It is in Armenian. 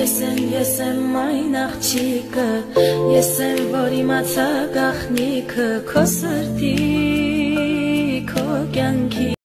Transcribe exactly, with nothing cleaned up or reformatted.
Ես եմ, ես եմ այն աղջիկը, ես եմ, որ իմացա գաղտնիքը քո սրտի